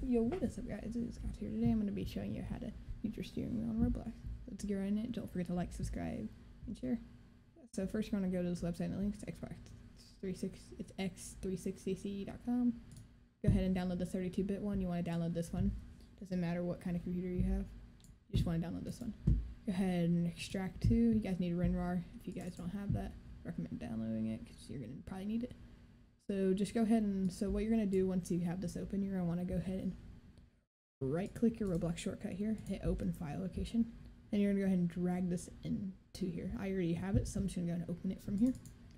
Yo, what is up guys, it's Scott here. Today I'm going to be showing you how to use your steering wheel on Roblox. Let's get right in it. Don't forget to like, subscribe, and share. So first you're going to go to this website, and the link's Xbox 360, it's x360c.com. Go ahead and download the 32-bit one. You want to download this one. Doesn't matter what kind of computer you have. You just want to download this one. Go ahead and extract to. You guys need WinRAR. If you guys don't have that, recommend downloading it because you're going to probably need it. So just go ahead and, so what you're going to do once you have this open, you're going to want to go ahead and right click your Roblox shortcut here, hit open file location, and you're going to go ahead and drag this into here. I already have it, so I'm just going to go and open it from here.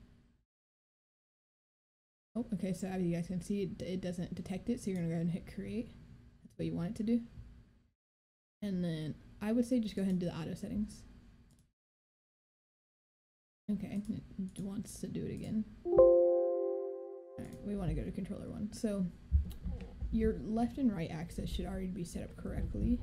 Oh, okay, so as you guys can see, it doesn't detect it, so you're going to go ahead and hit create. That's what you want it to do. And then I would say just go ahead and do the auto settings. Okay, it wants to do it again. Alright, we want to go to controller 1. So your left and right axis should already be set up correctly.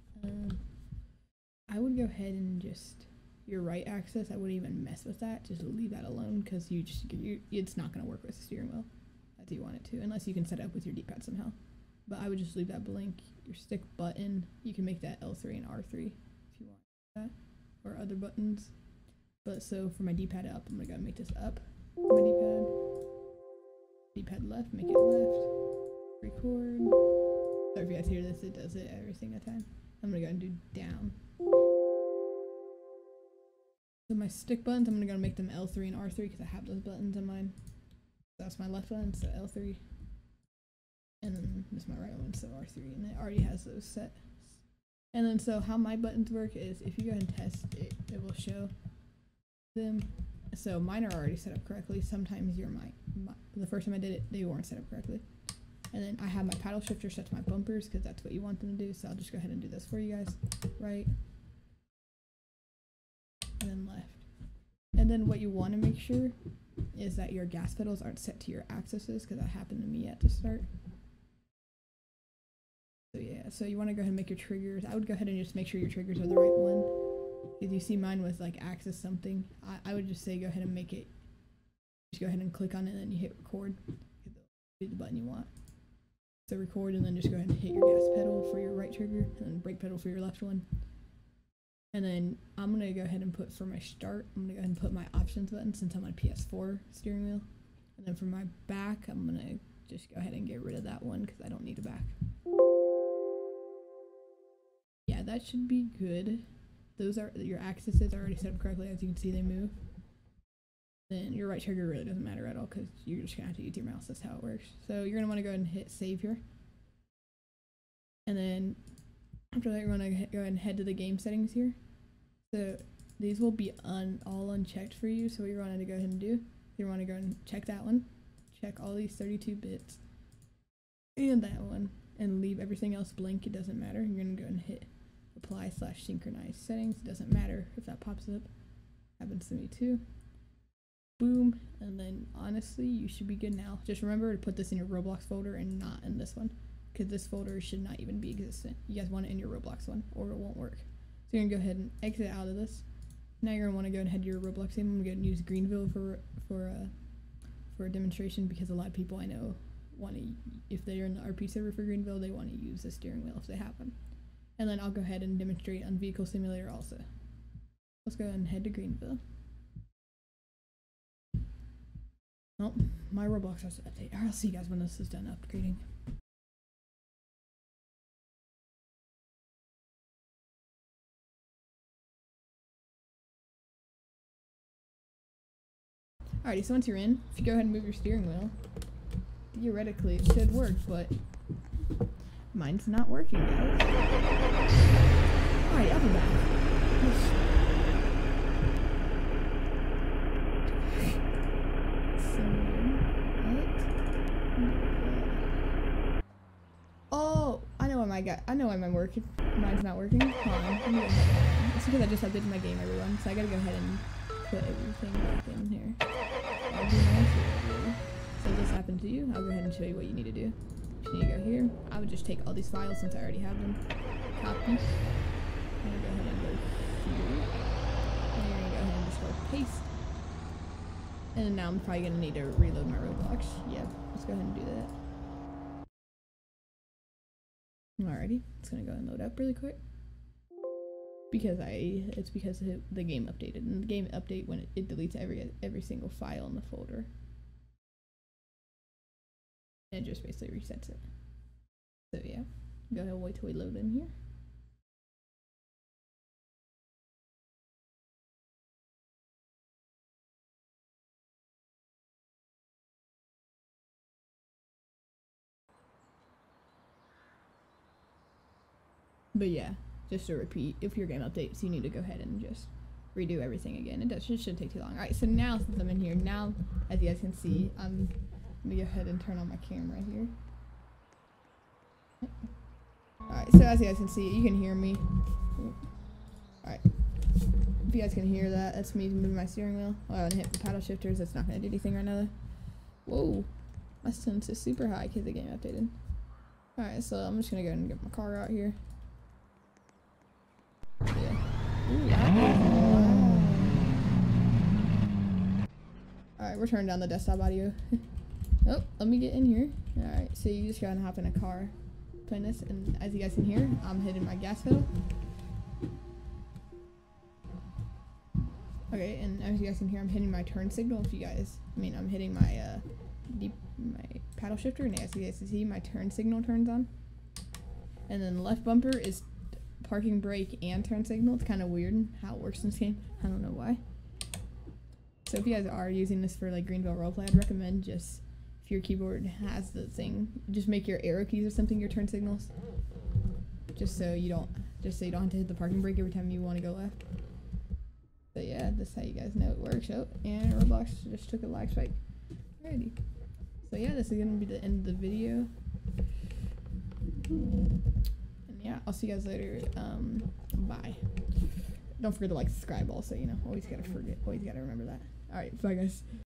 I would go ahead and just, your right axis, I wouldn't even mess with that. Just leave that alone because it's not going to work with the steering wheel as you want it to, unless you can set it up with your D-pad somehow. But I would just leave that blank. Your stick button, you can make that L3 and R3 if you want that, or other buttons. But so for my D-pad up, I'm going to go make this up. My D-pad left, make it left, record. Sorry if you guys hear this, it does it every single time. I'm gonna go and do down. So my stick buttons, I'm gonna go and make them L3 and R3 because I have those buttons on mine. So that's my left button, so L3. And then this is my right one, so R3, and it already has those set. And then so how my buttons work is if you go ahead and test it, it will show them. So mine are already set up correctly. Sometimes the first time I did it, they weren't set up correctly. And then I have my paddle shifter set to my bumpers because that's what you want them to do. So I'll just go ahead and do this for you guys. Right. And then left. And then what you want to make sure is that your gas pedals aren't set to your axes because that happened to me at the start. So yeah, so you want to go ahead and make your triggers. I would go ahead and just make sure your triggers are the right one. If you see mine with like axis something, I would just say go ahead and make it, just go ahead and click on it and then you hit record. Do the button you want. So record and then just go ahead and hit your gas pedal for your right trigger and then brake pedal for your left one. And then I'm going to go ahead and put for my start, I'm going to go ahead and put my options button since I'm on PS4 steering wheel. And then for my back, I'm going to just go ahead and get rid of that one because I don't need a back. Yeah, that should be good. Those are, your axes are already set up correctly, as you can see they move. Then your right trigger really doesn't matter at all because you're just going to have to use your mouse, that's how it works. So you're going to want to go ahead and hit save here. And then after that you're going to go ahead and head to the game settings here. So these will be all unchecked for you, so what you're going to go ahead and do, you want to go and check that one, check all these 32 bits, and that one, and leave everything else blank, it doesn't matter. You're going to go and hit apply/synchronize settings. It doesn't matter if that pops up. Happens to me too. Boom. And then honestly, you should be good now. Just remember to put this in your Roblox folder and not in this one, because this folder should not even be existent. You guys want it in your Roblox one or it won't work. So you're gonna go ahead and exit out of this. Now you're gonna want to go and head to your Roblox game. I'm gonna go and use Greenville for a demonstration because a lot of people I know want to, if they're in the RP server for Greenville, they want to use the steering wheel if they have one. And then I'll go ahead and demonstrate on Vehicle Simulator also. Let's go ahead and head to Greenville. Oh, my Roblox has to update. I'll see you guys when this is done upgrading. Alrighty, so once you're in, if you go ahead and move your steering wheel, theoretically it should work, but mine's not working, guys. Alright, up and back. Oh, I know why mine's not working. Hold on. It's because I just updated my game, everyone. So I gotta go ahead and put everything back in here. I'll do my video. So if this happened to you, I'll go ahead and show you what you need to do. You need to go here. I would just take all these files since I already have them. Copy. I'm gonna go ahead and go here. And you're gonna go ahead and just go paste. And now I'm probably gonna need to reload my Roblox. Yeah, let's go ahead and do that. Alrighty, it's gonna go and load up really quick. It's because the game updated, and the game update when it deletes every single file in the folder. And it just basically resets it. So yeah, go ahead and wait till we load in here. But yeah, just to repeat, if your game updates, you need to go ahead and just redo everything again. It shouldn't take too long. Alright, so now since I'm in here, now as you guys can see, let me go ahead and turn on my camera here. Alright, so as you guys can see, you can hear me. Alright. If you guys can hear that, that's me moving my steering wheel. Oh, and hit the paddle shifters, that's not gonna do anything right now though. Whoa. My sense is super high because the game updated. Alright, so I'm just gonna go ahead and get my car out here. Yeah. Ooh, alright, we're turning down the desktop audio. Oh, let me get in here. Alright, so you just gotta hop in a car playing this, and as you guys can hear, I'm hitting my gas pedal. Okay, and as you guys can hear, I'm hitting my turn signal. I'm hitting my my paddle shifter, and as you guys can see, my turn signal turns on. And then the left bumper is parking brake and turn signal. It's kind of weird how it works in this game. I don't know why. So if you guys are using this for like Greenville roleplay, I'd recommend just, if your keyboard has the thing, just make your arrow keys or something your turn signals. Just so you don't have to hit the parking brake every time you want to go left. So yeah, that's how you guys know it works. Oh, and Roblox just took a lag spike. Alrighty. So yeah, this is gonna be the end of the video. And yeah, I'll see you guys later. Bye. Don't forget to like, subscribe also, always gotta remember that. Alright, bye guys.